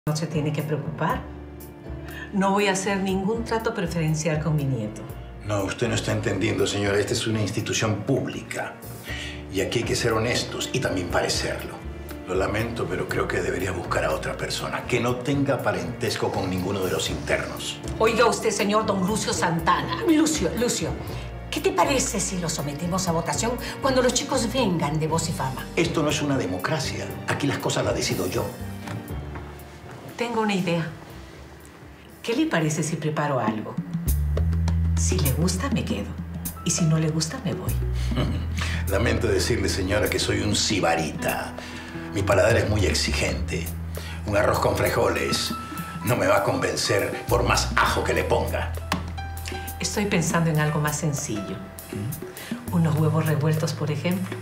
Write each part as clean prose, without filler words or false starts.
No se tiene que preocupar. No voy a hacer ningún trato preferencial con mi nieto. No, usted no está entendiendo, señora. Esta es una institución pública. Y aquí hay que ser honestos y también parecerlo. Lo lamento, pero creo que debería buscar a otra persona que no tenga parentesco con ninguno de los internos. Oiga usted, señor don Lucio Santana. Lucio, ¿qué te parece si lo sometemos a votación cuando los chicos vengan de Voz y Fama? Esto no es una democracia. Aquí las cosas las decido yo. Tengo una idea. ¿Qué le parece si preparo algo? Si le gusta, me quedo. Y si no le gusta, me voy. Lamento decirle, señora, que soy un sibarita. Mi paladar es muy exigente. Un arroz con frijoles no me va a convencer por más ajo que le ponga. Estoy pensando en algo más sencillo. Unos huevos revueltos, por ejemplo.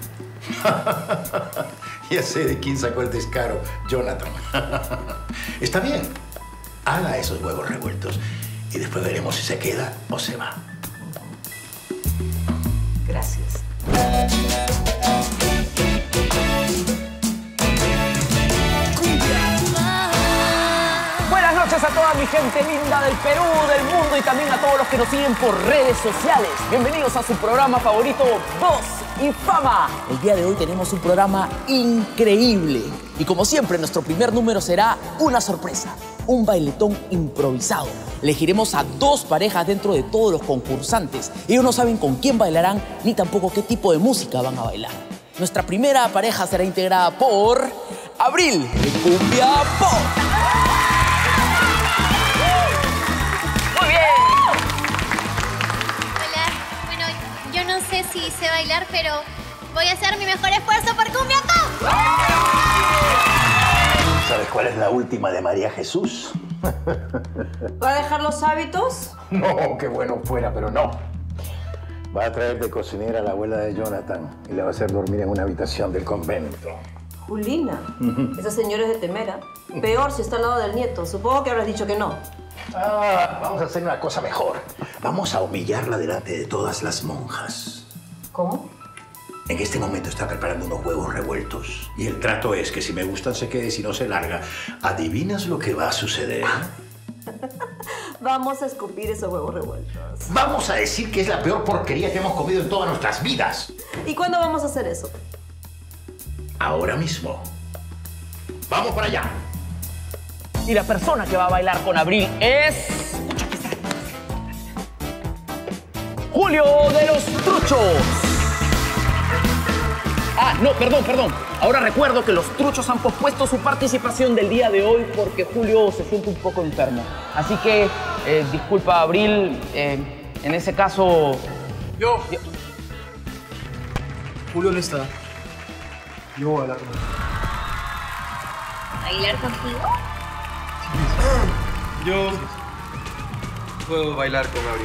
Ya sé de quién sacó el descaro, Jonathan. Está bien. Haga esos huevos revueltos y después veremos si se queda o se va. Gracias. Buenas noches a toda mi gente linda del Perú, del mundo y también a todos los que nos siguen por redes sociales. Bienvenidos a su programa favorito, Voz y Fama. El día de hoy tenemos un programa increíble. Y como siempre, nuestro primer número será una sorpresa. Un bailetón improvisado. Elegiremos a 2 parejas dentro de todos los concursantes. Ellos no saben con quién bailarán ni tampoco qué tipo de música van a bailar. Nuestra primera pareja será integrada por Abril de Cumbia Pop. Muy bien. Hola, bueno, yo no sé si sé bailar, pero voy a hacer mi mejor esfuerzo por Cumbia Pop. ¿Sabes cuál es la última de María Jesús? ¿Va a dejar los hábitos? No, qué bueno fuera, pero no. Va a traer de cocinera a la abuela de Jonathan y la va a hacer dormir en una habitación del convento. Julina, esa señora es de Temera. Peor si está al lado del nieto. Supongo que habrás dicho que no. Vamos a hacer una cosa mejor. Vamos a humillarla delante de todas las monjas. ¿Cómo? En este momento está preparando unos huevos revueltos. Y el trato es que si me gustan se quede y si no se larga. ¿Adivinas lo que va a suceder? Vamos a escupir esos huevos revueltos. Vamos a decir que es la peor porquería que hemos comido en todas nuestras vidas. ¿Y cuándo vamos a hacer eso? Ahora mismo. ¡Vamos para allá! Y la persona que va a bailar con Abril es... Julio de los Truchos. No, perdón. Ahora recuerdo que los Truchos han pospuesto su participación del día de hoy porque Julio se siente un poco enfermo. Así que, disculpa, Abril, en ese caso... Yo. Julio no está. Yo voy a hablar con él. ¿Bailar contigo? Yo puedo bailar con Gabriel.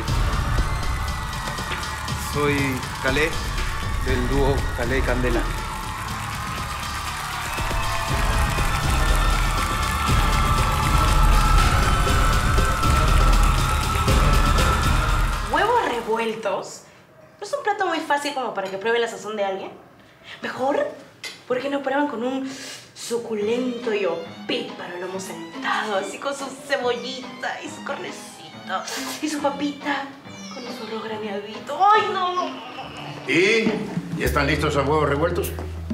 Soy Calé, del dúo Calé y Candela. ¿Huevos revueltos? ¿No es un plato muy fácil como para que pruebe la sazón de alguien? Mejor, ¿por qué no prueban con un suculento y opíparo lomo saltado, así con su cebollita y su carnecita y su papita con su arroz graneadito? ¡Ay, no! ¿Y? ¿Ya están listos los huevos revueltos?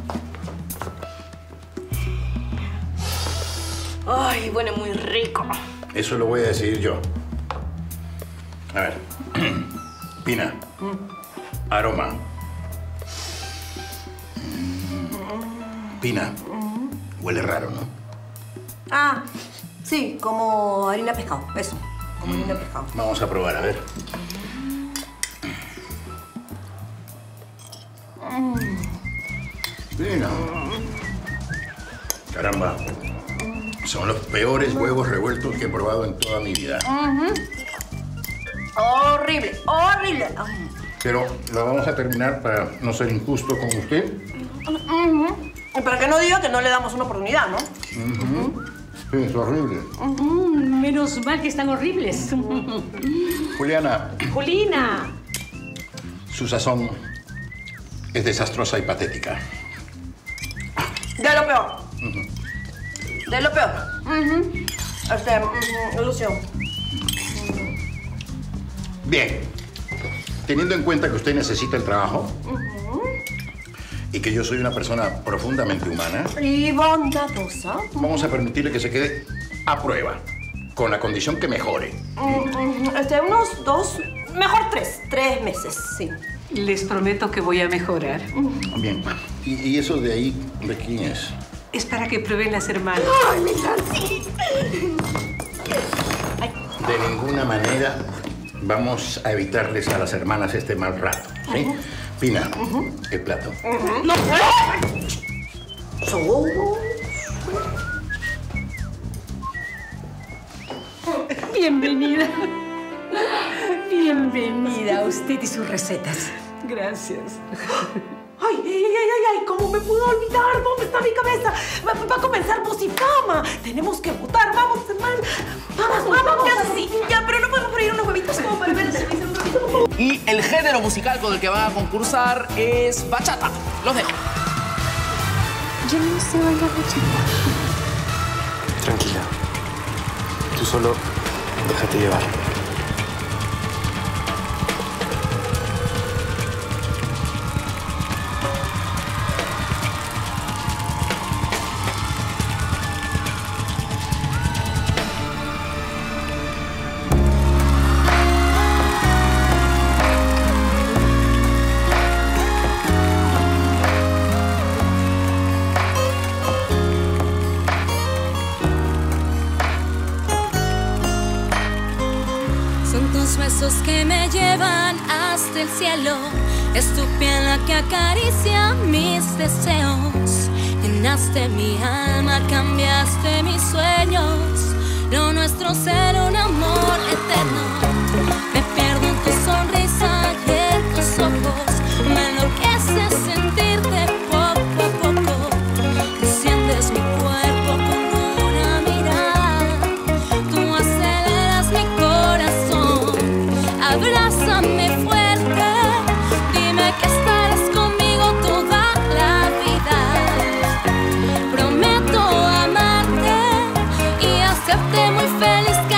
¡Ay, huele muy rico! Eso lo voy a decidir yo. A ver. Pina. Aroma. Pina. Huele raro, ¿no? Sí, como harina de pescado. Eso, como harina de pescado. Vamos a probar, a ver. Pina. Caramba. Son los peores huevos revueltos que he probado en toda mi vida. Horrible. Pero lo vamos a terminar para no ser injusto con usted. Para que no diga que no le damos una oportunidad, ¿no? Sí, es horrible. Menos mal que están horribles. Juliana, Julina. su sazón es desastrosa y patética. De lo peor. De lo peor. Lucio. Bien. Teniendo en cuenta que usted necesita el trabajo y que yo soy una persona profundamente humana Y bondadosa. vamos a permitirle que se quede a prueba, con la condición que mejore. Unos 2, mejor 3 meses, sí. Les prometo que voy a mejorar. Bien. ¿Y eso de ahí, de quién es? Es para que prueben las hermanas. ¡Ay, mi sí! De ninguna manera vamos a evitarles a las hermanas este mal rato, ¿sí? Pina, el plato. ¡No! Bienvenida. Bienvenida a usted y sus recetas. Gracias. ¡Ay! ¿Cómo me pudo olvidar? ¿Dónde está mi cabeza? Va a comenzar Voz y Fama. Tenemos que votar. Vamos, hermano. Vamos. Ya, pero no podemos freír unos huevitos como para ver el servicio un ratito. Y el género musical con el que van a concursar es bachata. Los dejo. Yo no sé bailar bachata. Tranquila. Tú solo déjate llevar. Besos que me llevan hasta el cielo, es tu piel la que acaricia mis deseos. Llenaste mi alma, cambiaste mis sueños. Lo nuestro será un amor eterno. Me pierdo en tu sonrisa y en tus ojos. Me enloquece sentirte poco a poco. Enciendes mi cuerpo con una mirada. Tú aceleras mi corazón. Abrázame fuerte, dime que estarás conmigo toda la vida. Prometo amarte y hacerte muy feliz.